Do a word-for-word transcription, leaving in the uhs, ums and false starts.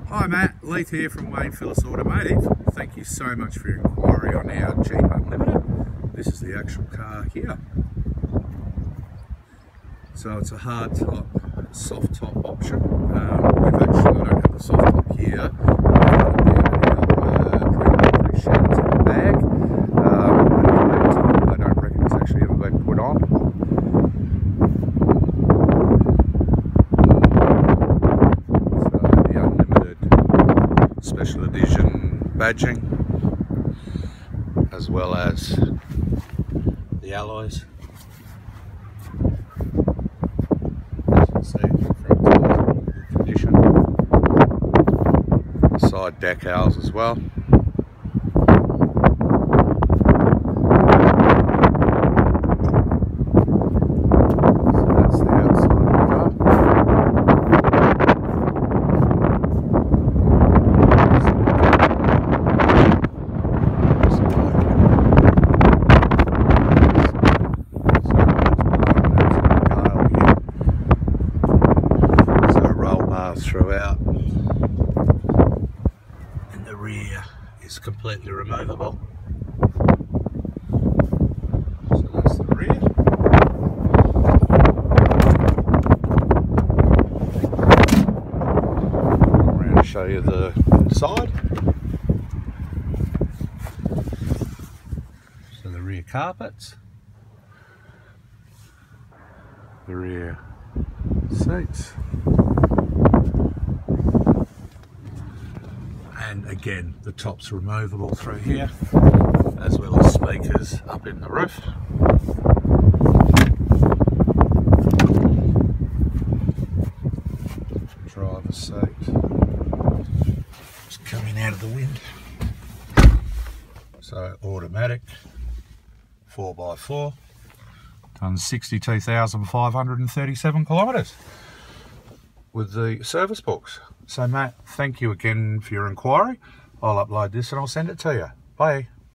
Hi Matt, Leith here from Wayne Phillips Automotive. Thank you so much for your inquiry on our Jeep Unlimited. This is the actual car here. So it's a hard top, soft top option. Um, we've actually, I don't have the soft top here. Pre sheds in the bag. Um, I don't reckon it's actually ever been put on. Special edition badging, as well as the alloys. As you can see, front tires in good condition. Side decals as well. So that's the outside of the car. Throughout, and the rear is completely removable. So that's the rear. Come around and show you the side. So the rear carpets, the rear seats. And again, the top's removable through here, as well as speakers up in the roof. Driver's seat, just coming out of the wind. So automatic, four by four, done sixty-two thousand five hundred thirty-seven kilometres with the service books. So Matt, thank you again for your inquiry. I'll upload this and I'll send it to you. Bye.